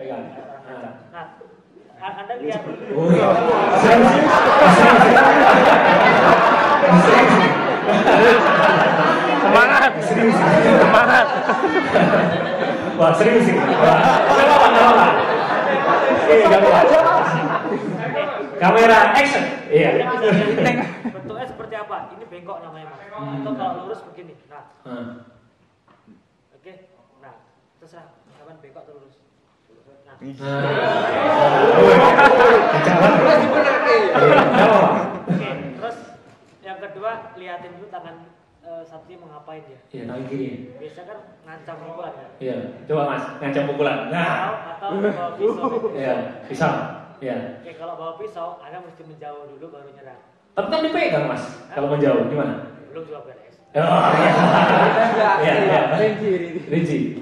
pegang. Nah, Anda lihat. Semangat. Semangat. Wah, serius sih. Coba. Kamera action. Iya. Bentuknya seperti apa? Ini bengkok namanya, Mas. Atau kalau lurus begini. Nah. Oke. Nah, terserah. Kapan bengkok atau lurus? Nah. Oke, terus yang kedua liatin dulu tangan satunya mengapain dia. Iya, tangan kiri. Biasa kan ngancam pukulan ya. Iya, coba Mas, ngancam pukulan. Nah, atau bawa pisau. Iya, pisau. Iya. Oke, kalau bawa pisau, Anda mesti menjauh dulu baru nyerang. Tapi kan dipegang Mas, kalau menjauh gimana? Belum juga beres. Oh, iya. Iya. Rinci.